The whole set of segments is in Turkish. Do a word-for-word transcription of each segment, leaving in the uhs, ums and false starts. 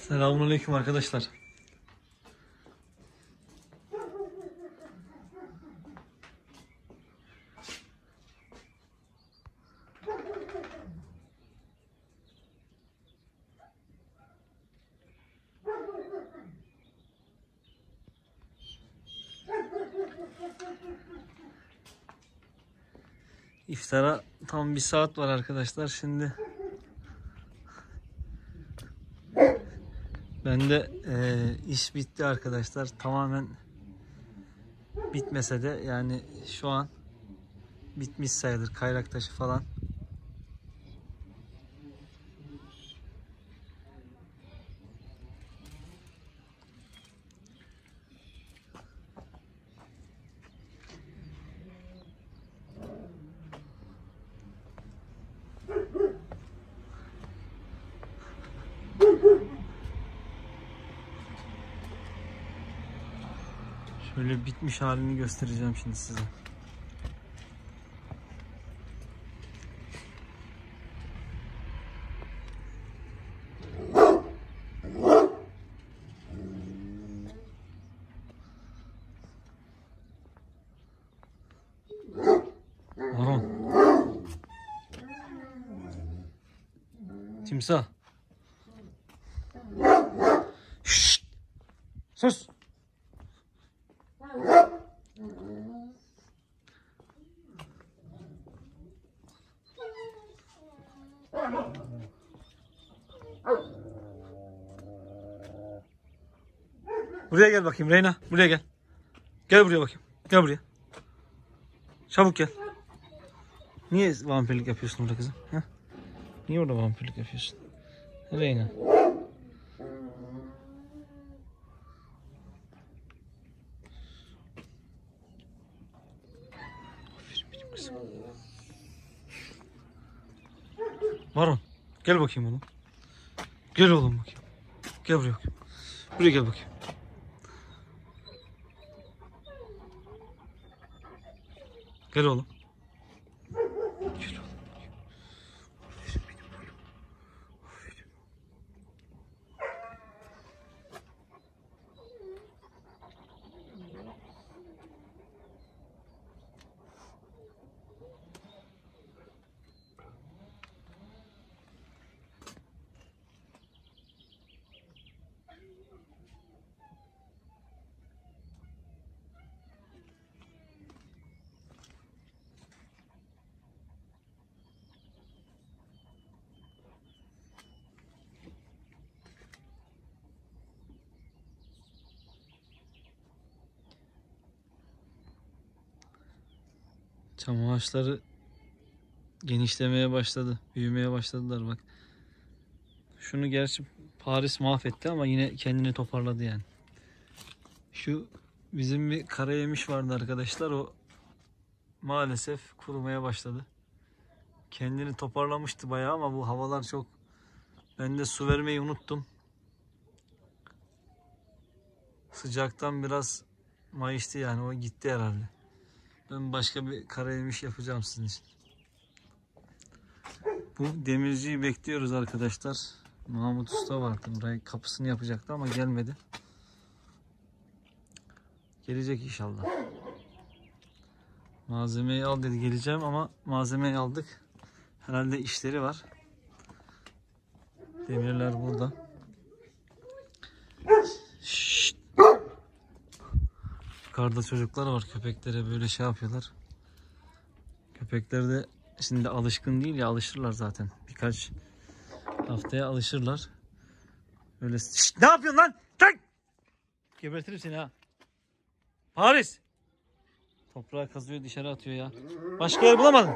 Selamünaleyküm arkadaşlar. İftara tam bir saat var arkadaşlar. Şimdi ben de e, iş bitti arkadaşlar. Tamamen bitmese de yani şu an bitmiş sayılır, kayrak taşı falan. Şöyle bitmiş halini göstereceğim şimdi size. Aha. Timsah. Şşt. Sus. Buraya gel bakayım Reyna. Buraya gel. Gel buraya bakayım. Gel buraya. Çabuk gel. Niye vampirlik yapıyorsun orada kızım? Heh? Niye orada vampirlik yapıyorsun? Reyna. Aferin benim kızım. Baron. Gel bakayım oğlum. Gel oğlum bakayım. Gel buraya bakayım. Buraya gel bakayım. Gel oğlum. Gel oğlum. Aferin benim oğlum. Aferin. Çam ağaçları genişlemeye başladı. Büyümeye başladılar bak. Şunu gerçi Paris mahvetti ama yine kendini toparladı yani. Şu bizim bir karayemiş vardı arkadaşlar. O maalesef kurumaya başladı. Kendini toparlamıştı bayağı ama bu havalar çok... Ben de su vermeyi unuttum. Sıcaktan biraz mayıştı yani. O gitti herhalde. Ben başka bir karayemiş yapacağım sizin için. Bu demirciyi bekliyoruz arkadaşlar. Mahmut Usta vardı. Burayı kapısını yapacaktı ama gelmedi. Gelecek inşallah. Malzemeyi al dedi, geleceğim ama malzemeyi aldık. Herhalde işleri var. Demirler burada. Şşt. Yukarıda çocuklar var. Köpeklere böyle şey yapıyorlar. Köpekler de şimdi alışkın değil ya, alışırlar zaten. Birkaç haftaya alışırlar. Böyle şşt, ne yapıyorsun lan? Çek! Gebertirim seni ha. Paris. Toprağı kazıyor, dışarı atıyor ya. Başka yer bulamadın.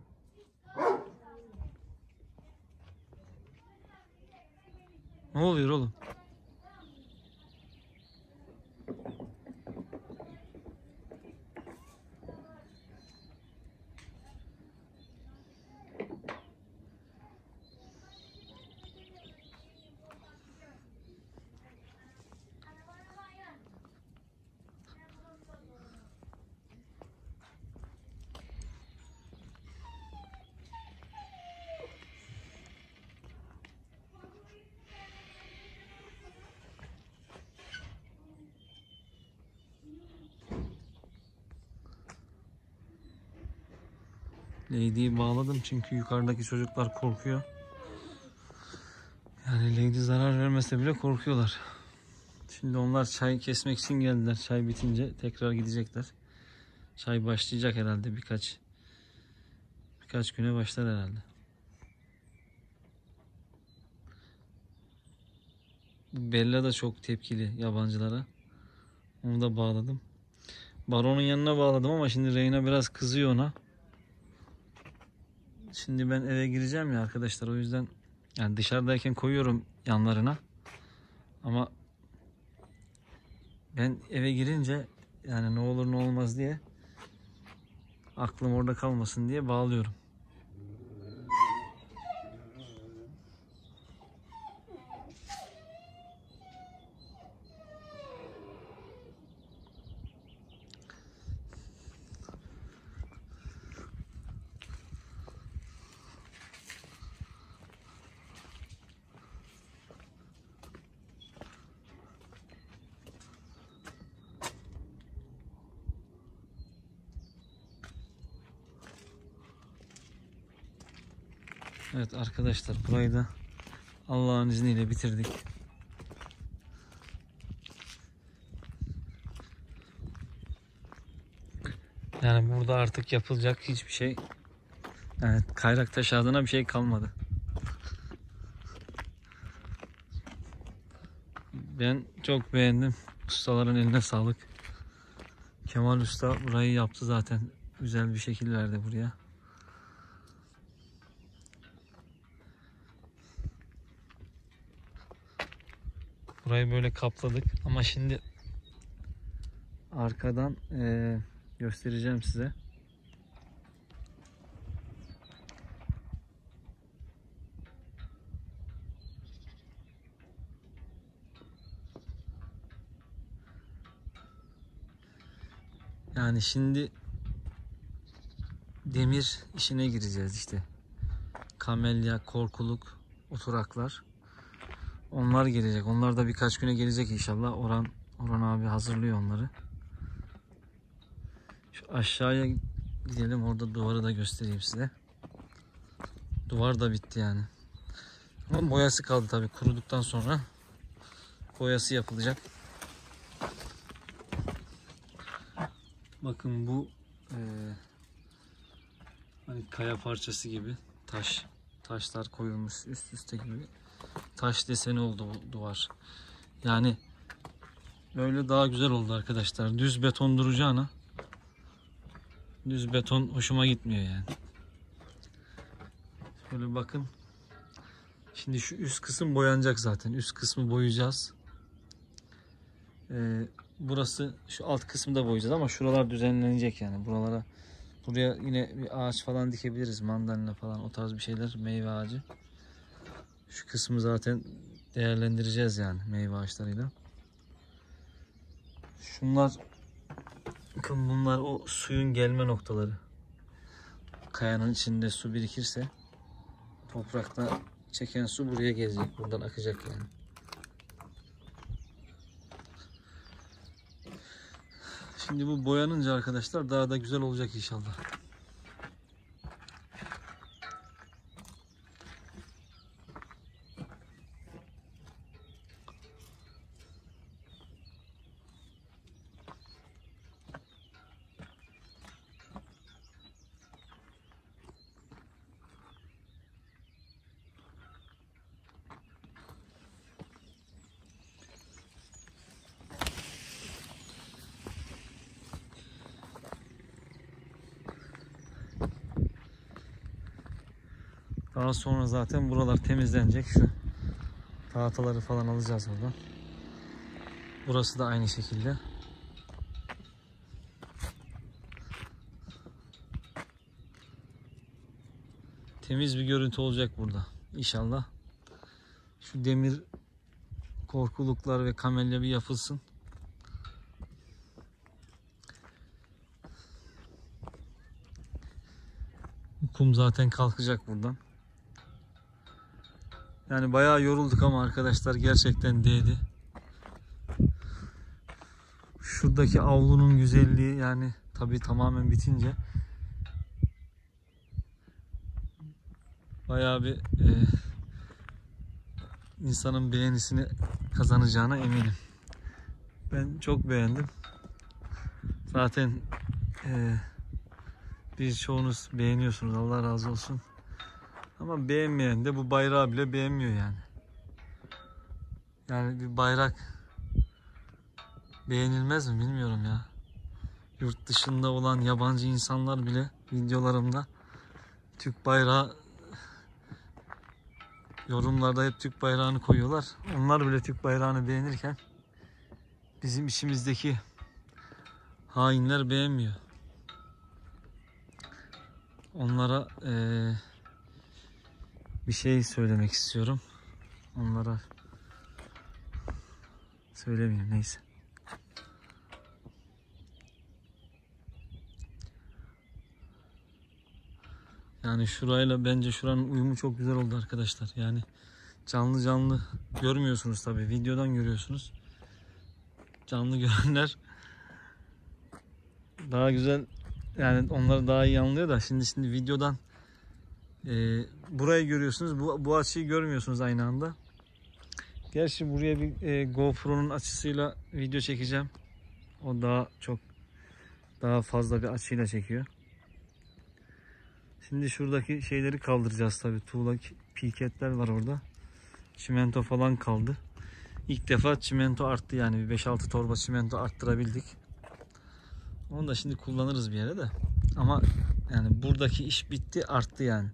Ne oluyor oğlum? Lady'yi bağladım çünkü yukarıdaki çocuklar korkuyor. Yani Lady zarar vermese bile korkuyorlar. Şimdi onlar çay kesmek için geldiler. Çay bitince tekrar gidecekler. Çay başlayacak herhalde birkaç birkaç güne başlar herhalde. Bella da çok tepkili yabancılara. Onu da bağladım. Baron'un yanına bağladım ama şimdi Reyna biraz kızıyor ona. Şimdi ben eve gireceğim ya arkadaşlar, o yüzden yani dışarıdayken koyuyorum yanlarına. Ama ben eve girince yani ne olur ne olmaz diye, aklım orada kalmasın diye bağlıyorum. Evet arkadaşlar, burayı da Allah'ın izniyle bitirdik. Yani burada artık yapılacak hiçbir şey, yani Kayraktaş adına bir şey kalmadı. Ben çok beğendim. Ustaların eline sağlık. Kemal Usta burayı yaptı zaten. Güzel bir şekil verdi buraya. Burayı böyle kapladık ama şimdi arkadan e, göstereceğim size. Yani şimdi demir işine gireceğiz işte. Kamelya, korkuluk, oturaklar. Onlar gelecek. Onlar da birkaç güne gelecek inşallah. Orhan, Orhan abi hazırlıyor onları. Şu aşağıya gidelim. Orada duvarı da göstereyim size. Duvar da bitti yani. Ama boyası kaldı tabii. Kuruduktan sonra boyası yapılacak. Bakın bu e, hani kaya parçası gibi taş taşlar koyulmuş üst üste gibi taş deseni oldu bu duvar. Yani böyle daha güzel oldu arkadaşlar. Düz beton duracağına düz beton hoşuma gitmiyor yani. Şöyle bakın. Şimdi şu üst kısım boyanacak zaten. Üst kısmı boyayacağız. Ee, burası, şu alt kısmı da boyayacağız ama şuralar düzenlenecek yani. Buralara, buraya yine bir ağaç falan dikebiliriz. Mandalina falan, o tarz bir şeyler. Meyve ağacı. Şu kısmı zaten değerlendireceğiz yani meyve ağaçlarıyla. Şunlar, bakın bunlar o suyun gelme noktaları. Kayanın içinde su birikirse toprakta çeken su buraya gelecek. Buradan akacak yani. Şimdi bu boyanınca arkadaşlar daha da güzel olacak inşallah. Daha sonra zaten buralar temizlenecek. Şu tahtaları falan alacağız buradan. Burası da aynı şekilde. Temiz bir görüntü olacak burada İnşallah. Şu demir korkuluklar ve kamelya bir yapılsın. Kum zaten kalkacak buradan. Yani bayağı yorulduk ama arkadaşlar gerçekten değdi. Şuradaki avlunun güzelliği, yani tabii tamamen bitince bayağı bir e, insanın beğenisini kazanacağına eminim. Ben çok beğendim. Zaten e, birçoğunuz beğeniyorsunuz. Allah razı olsun. Ama beğenmeyen de bu bayrağı bile beğenmiyor yani. Yani bir bayrak beğenilmez mi bilmiyorum ya. Yurt dışında olan yabancı insanlar bile videolarımda Türk bayrağı, yorumlarda hep Türk bayrağını koyuyorlar. Onlar bile Türk bayrağını beğenirken bizim içimizdeki hainler beğenmiyor. Onlara ee, bir şey söylemek istiyorum. Onlara söylemeyeyim, neyse. Yani şurayla bence şuranın uyumu çok güzel oldu arkadaşlar. Yani canlı canlı görmüyorsunuz tabii. Videodan görüyorsunuz. Canlı görenler daha güzel, yani onları daha iyi anlıyor da şimdi şimdi videodan e, burayı görüyorsunuz. Bu, bu açıyı görmüyorsunuz aynı anda. Gerçi buraya bir e, GoPro'nun açısıyla video çekeceğim. O daha çok daha fazla bir açıyla çekiyor. Şimdi şuradaki şeyleri kaldıracağız tabii. Tuğla piketler var orada. Çimento falan kaldı. İlk defa çimento arttı, yani bir beş altı torba çimento arttırabildik. Onu da şimdi kullanırız bir yere de. Ama yani buradaki iş bitti, arttı yani.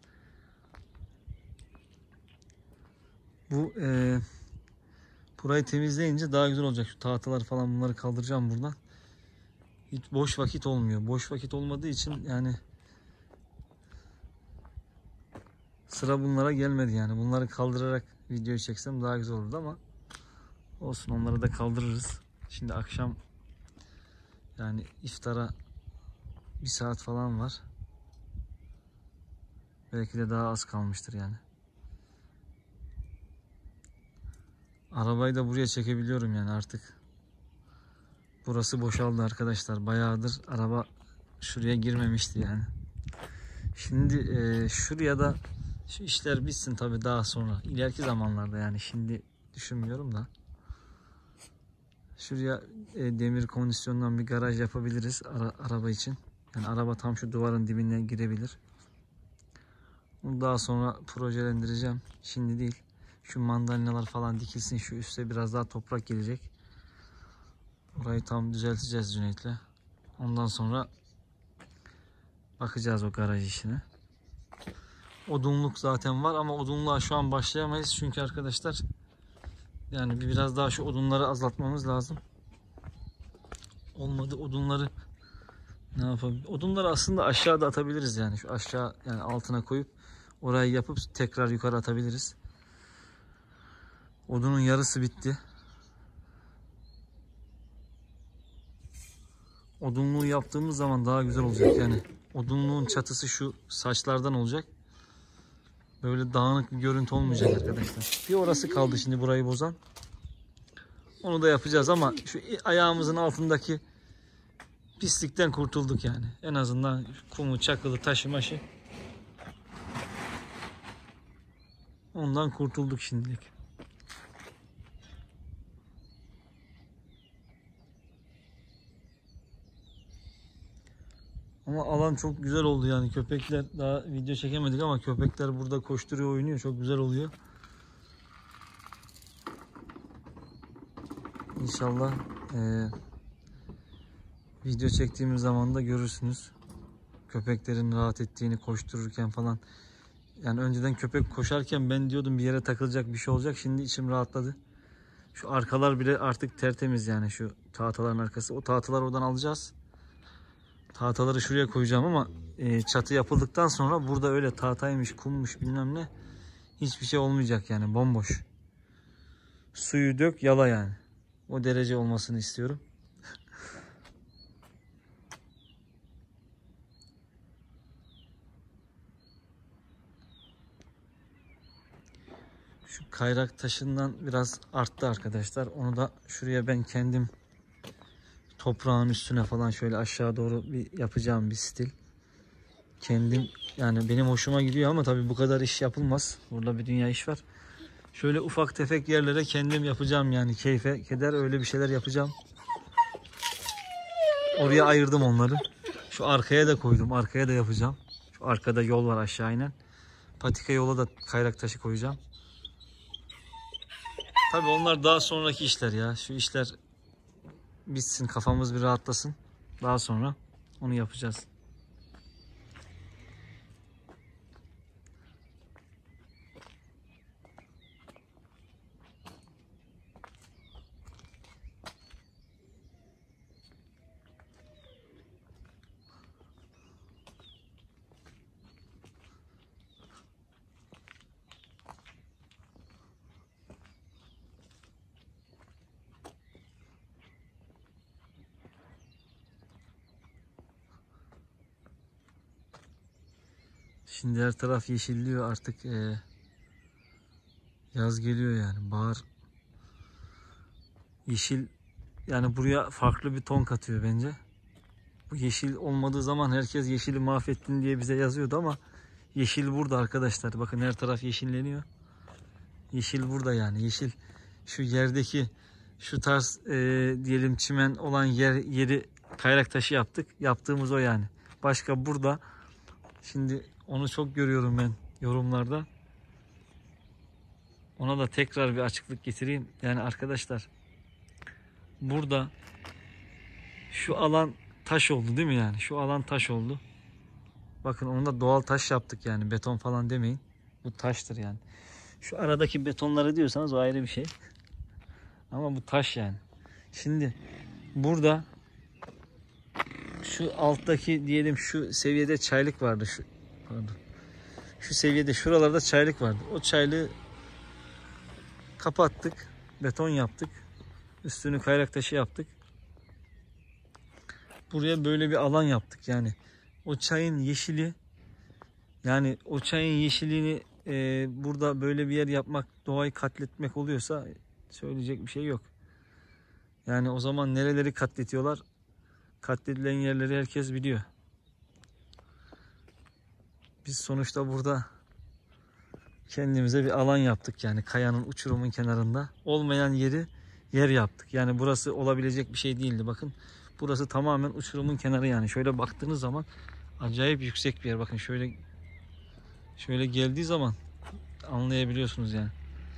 Bu e, burayı temizleyince daha güzel olacak. Şu tahtalar falan, bunları kaldıracağım buradan. Hiç boş vakit olmuyor. Boş vakit olmadığı için yani sıra bunlara gelmedi yani. Bunları kaldırarak video çeksem daha güzel olurdu ama olsun, onları da kaldırırız. Şimdi akşam, yani iftara bir saat falan var. Belki de daha az kalmıştır yani. Arabayı da buraya çekebiliyorum yani artık. Burası boşaldı arkadaşlar. Bayağıdır araba şuraya girmemişti yani. Şimdi e, şuraya da şu işler bitsin tabii, daha sonra. İleriki zamanlarda, yani şimdi düşünmüyorum da. Şuraya e, demir kondisyondan bir garaj yapabiliriz ara, araba için. Yani araba tam şu duvarın dibine girebilir. Bunu daha sonra projelendireceğim. Şimdi değil. Şu mandalinalar falan dikilsin. Şu üste biraz daha toprak gelecek. Orayı tam düzelteceğiz Cüneyt'le. Ondan sonra bakacağız o garaj işine. Odunluk zaten var ama odunluğa şu an başlayamayız. Çünkü arkadaşlar yani biraz daha şu odunları azaltmamız lazım. Olmadı odunları ne yapalım? Odunları aslında aşağıda atabiliriz yani. Şu aşağı, yani altına koyup orayı yapıp tekrar yukarı atabiliriz. Odunun yarısı bitti. Odunluğu yaptığımız zaman daha güzel olacak yani. Odunluğun çatısı şu saçlardan olacak. Böyle dağınık bir görüntü olmayacak arkadaşlar. Bir orası kaldı şimdi burayı bozan. Onu da yapacağız ama şu ayağımızın altındaki pislikten kurtulduk yani. En azından kumu, çakılı, taşı maşı, ondan kurtulduk şimdilik. Ama alan çok güzel oldu yani. Köpekler, daha video çekemedik ama köpekler burada koşturuyor, oynuyor. Çok güzel oluyor. İnşallah e, video çektiğimiz zaman da görürsünüz. Köpeklerin rahat ettiğini, koştururken falan. Yani önceden köpek koşarken ben diyordum bir yere takılacak, bir şey olacak. Şimdi içim rahatladı. Şu arkalar bile artık tertemiz yani, şu tahtaların arkası. O tahtaları oradan alacağız. Tahtaları şuraya koyacağım ama e, çatı yapıldıktan sonra burada öyle tahtaymış, kummuş, bilmem ne, hiçbir şey olmayacak yani, bomboş. Suyu dök, yala yani. O derece olmasını istiyorum. Şu kayrak taşından biraz arttı arkadaşlar. Onu da şuraya ben kendim toprağın üstüne falan şöyle aşağı doğru bir yapacağım bir stil. kendim yani benim hoşuma gidiyor ama tabii bu kadar iş yapılmaz. Burada bir dünya iş var. Şöyle ufak tefek yerlere kendim yapacağım yani keyfe keder öyle bir şeyler yapacağım. Oraya ayırdım onları. Şu arkaya da koydum. Arkaya da yapacağım. Şu arkada yol var aşağı inen. Patika yola da kayrak taşı koyacağım. Tabii onlar daha sonraki işler ya. Şu işler bitsin, kafamız bir rahatlasın. Daha sonra onu yapacağız. Şimdi her taraf yeşilliyor artık. E, yaz geliyor yani. Bahar. Yeşil yani buraya farklı bir ton katıyor bence. Bu yeşil olmadığı zaman herkes yeşili mahvettin diye bize yazıyordu ama yeşil burada arkadaşlar. Bakın her taraf yeşilleniyor. Yeşil burada yani. Yeşil şu yerdeki şu tarz e, diyelim çimen olan yer yeri kayrak taşı yaptık. Yaptığımız o yani. Başka burada şimdi onu çok görüyorum ben yorumlarda. Ona da tekrar bir açıklık getireyim. Yani arkadaşlar burada şu alan taş oldu değil mi yani? Şu alan taş oldu. Bakın onu da doğal taş yaptık yani. Beton falan demeyin. Bu taştır yani. Şu aradaki betonları diyorsanız o ayrı bir şey. Ama bu taş yani. Şimdi burada şu alttaki diyelim şu seviyede çaylık vardı. Şu, pardon. Şu seviyede şuralarda çaylık vardı. O çaylığı kapattık. Beton yaptık. Üstünü kayrak taşı yaptık. Buraya böyle bir alan yaptık yani. O çayın yeşili yani o çayın yeşilliğini e, burada böyle bir yer yapmak doğayı katletmek oluyorsa söyleyecek bir şey yok. Yani o zaman nereleri katletiyorlar? Katledilen yerleri herkes biliyor. Biz sonuçta burada kendimize bir alan yaptık yani kayanın uçurumun kenarında. Olmayan yeri yer yaptık. Yani burası olabilecek bir şey değildi. Bakın burası tamamen uçurumun kenarı yani. Şöyle baktığınız zaman acayip yüksek bir yer. Bakın şöyle şöyle geldiği zaman anlayabiliyorsunuz yani.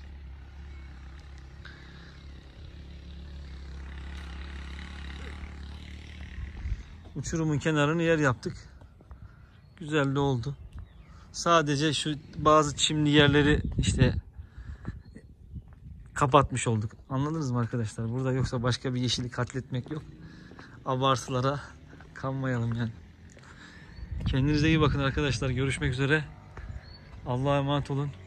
Uçurumun kenarını yer yaptık. Güzel de oldu. Sadece şu bazı çimli yerleri işte kapatmış olduk. Anladınız mı arkadaşlar? Burada yoksa başka bir yeşili katletmek yok. Abartılara kanmayalım yani. Kendinize iyi bakın arkadaşlar. Görüşmek üzere. Allah'a emanet olun.